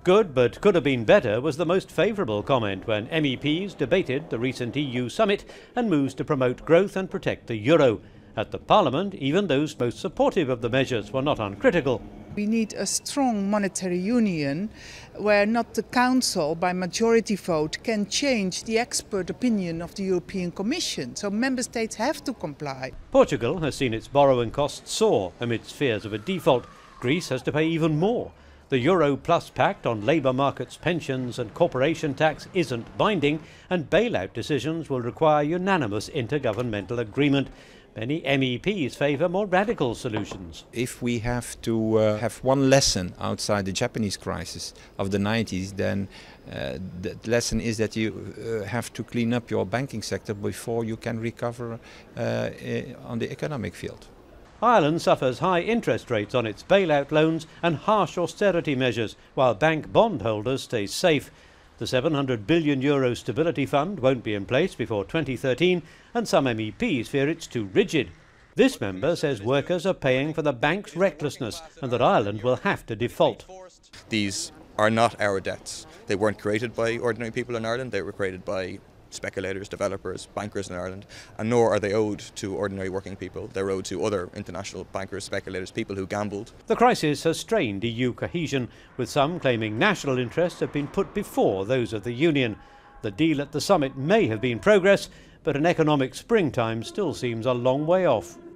good but could have been better was the most favourable comment when MEPs debated the recent EU summit and moves to promote growth and protect the euro. At the Parliament, even those most supportive of the measures were not uncritical. We need a strong monetary union where not the Council by majority vote can change the expert opinion of the European Commission. So member states have to comply. Portugal has seen its borrowing costs soar amidst fears of a default. Greece has to pay even more. The Euro Plus Pact on labour markets, pensions and corporation tax isn't binding, and bailout decisions will require unanimous intergovernmental agreement. Many MEPs favour more radical solutions. If we have to have one lesson outside the Japanese crisis of the 90s, then the lesson is that you have to clean up your banking sector before you can recover on the economic field. Ireland suffers high interest rates on its bailout loans and harsh austerity measures, while bank bondholders stay safe. The €700 billion Stability Fund won't be in place before 2013, and some MEPs fear it's too rigid. This member says workers are paying for the bank's recklessness and that Ireland will have to default. These are not our debts. They weren't created by ordinary people in Ireland, they were created by speculators, developers, bankers in Ireland, and nor are they owed to ordinary working people. They're owed to other international bankers, speculators, people who gambled. The crisis has strained EU cohesion, with some claiming national interests have been put before those of the Union. The deal at the summit may have been progress, but an economic springtime still seems a long way off.